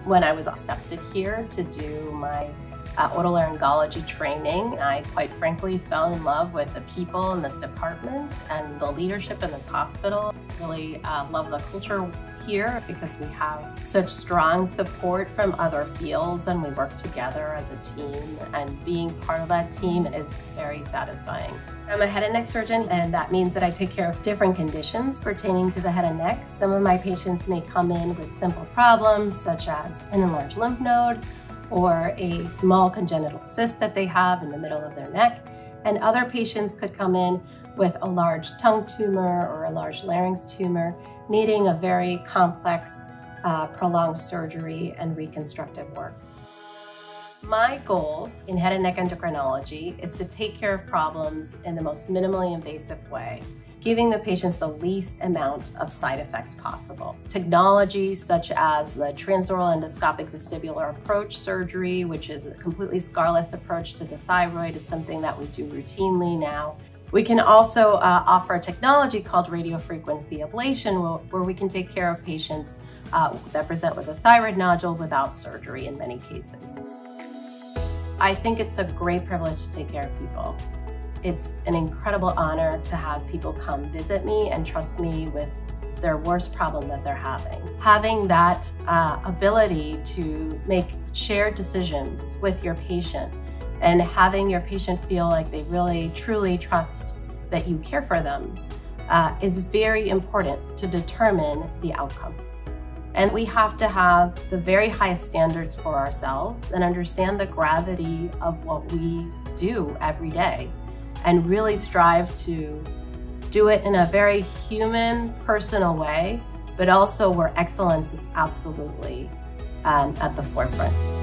When I was accepted here to do my otolaryngology training, I quite frankly fell in love with the people in this department and the leadership in this hospital. Really love the culture here because we have such strong support from other fields and we work together as a team, and being part of that team is very satisfying. I'm a head and neck surgeon, and that means that I take care of different conditions pertaining to the head and neck. Some of my patients may come in with simple problems such as an enlarged lymph node or a small congenital cyst that they have in the middle of their neck. And other patients could come in with a large tongue tumor or a large larynx tumor, needing a very complex, prolonged surgery and reconstructive work. My goal in head and neck endocrinology is to take care of problems in the most minimally invasive way, giving the patients the least amount of side effects possible. Technologies such as the transoral endoscopic vestibular approach surgery, which is a completely scarless approach to the thyroid, is something that we do routinely now. We can also offer a technology called radiofrequency ablation, where we can take care of patients that present with a thyroid nodule without surgery in many cases. I think it's a great privilege to take care of people. It's an incredible honor to have people come visit me and trust me with their worst problem that they're having. Having that ability to make shared decisions with your patient and having your patient feel like they really, truly trust that you care for them is very important to determine the outcome. And we have to have the very highest standards for ourselves and understand the gravity of what we do every day, and really strive to do it in a very human, personal way, but also where excellence is absolutely at the forefront.